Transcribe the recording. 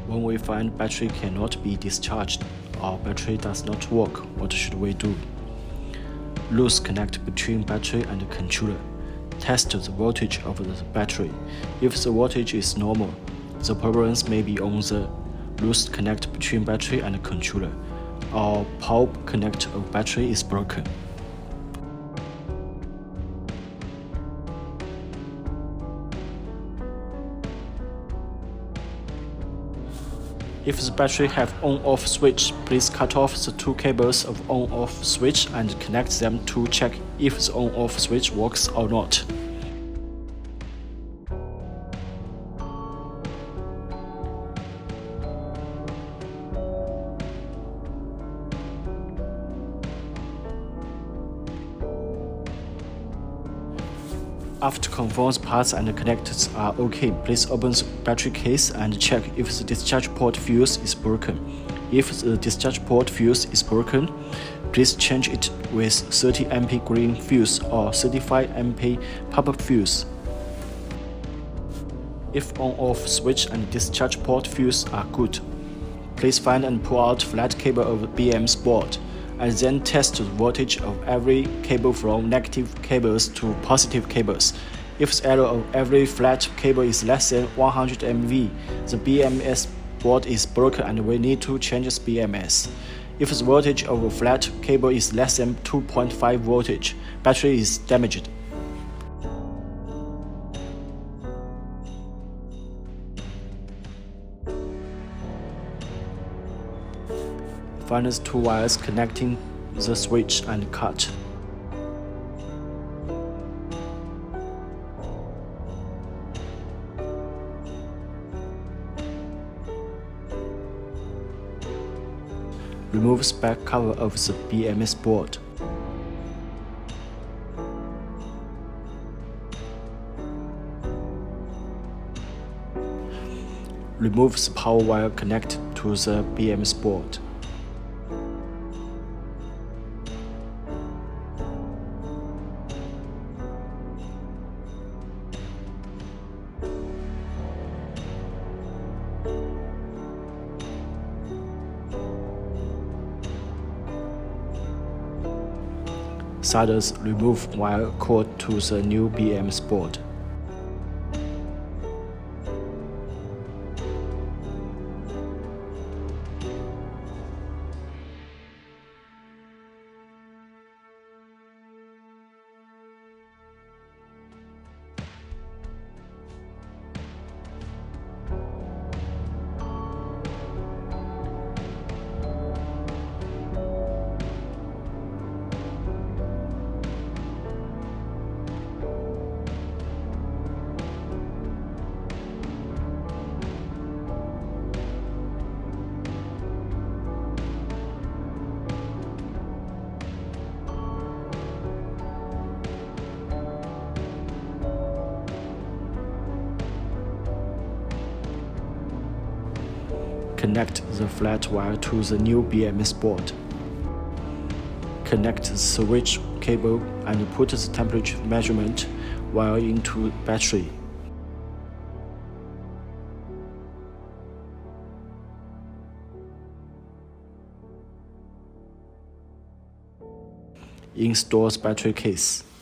When we find battery cannot be discharged or battery does not work, what should we do? Loose connect between battery and controller. Test the voltage of the battery. If the voltage is normal, the problems may be on the loose connect between battery and controller, or power connect of battery is broken. If the battery have on-off switch, please cut off the two cables of on-off switch and connect them to check if the on-off switch works or not. After confirm the parts and connectors are OK, please open the battery case and check if the discharge port fuse is broken. If the discharge port fuse is broken, please change it with 30 amp green fuse or 35 amp purple fuse. If on-off switch and discharge port fuse are good, please find and pull out flat cable of BMS board, and then test the voltage of every cable from negative cables to positive cables. If the error of every flat cable is less than 100 MV, the BMS board is broken and we need to change the BMS. If the voltage of a flat cable is less than 2.5 voltage, battery is damaged. Find the two wires connecting the switch and cut. Remove the back cover of the BMS board. Remove the power wire connected to the BMS board. Solders remove wire cord to the new BMS board. Connect the flat wire to the new BMS board. Connect the switch cable and put the temperature measurement wire into battery. Install the battery case.